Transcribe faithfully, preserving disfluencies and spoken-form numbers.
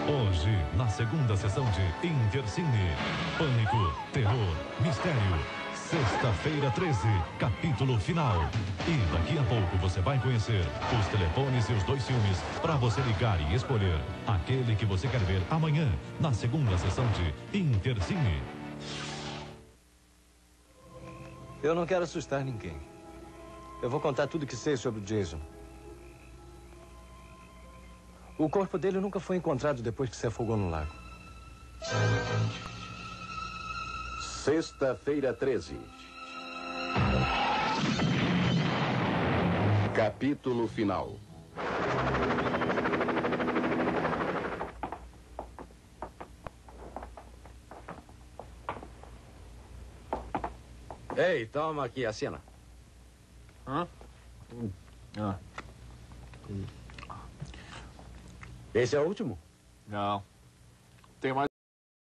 Hoje, na segunda sessão de Intercine, Pânico, Terror, Mistério. Sexta-feira treze, capítulo final. E daqui a pouco você vai conhecer os telefones e os dois filmes para você ligar e escolher aquele que você quer ver amanhã, na segunda sessão de Intercine. Eu não quero assustar ninguém. Eu vou contar tudo que sei sobre o Jason. O corpo dele nunca foi encontrado depois que se afogou no lago. Sexta-feira treze. Capítulo final. Ei, toma aqui a cena. Hã? Hum. Ah. Esse é o último? Não.